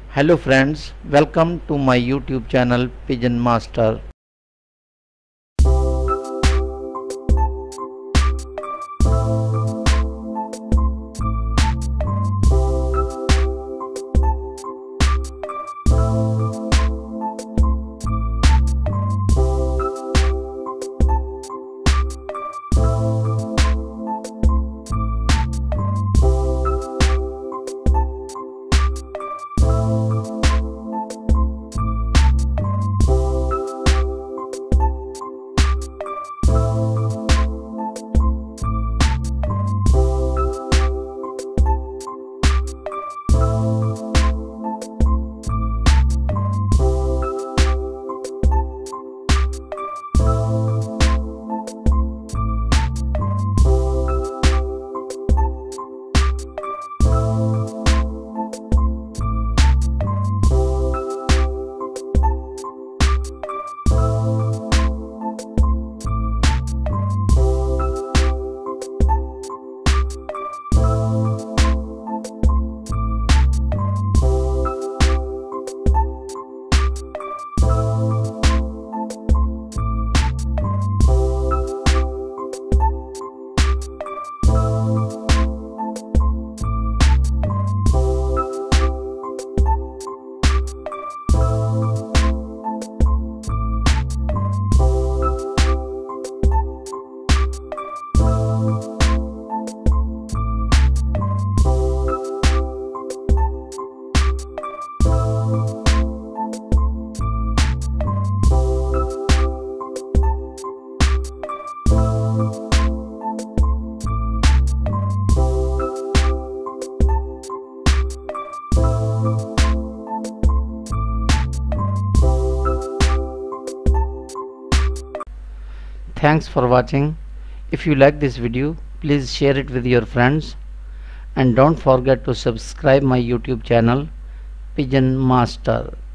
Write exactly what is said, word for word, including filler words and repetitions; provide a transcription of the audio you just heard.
Hello friends, welcome to my YouTube channel Pigeon Master. Thanks for watching. If you like this video, please share it with your friends and don't forget to subscribe my YouTube channel Pigeon Master.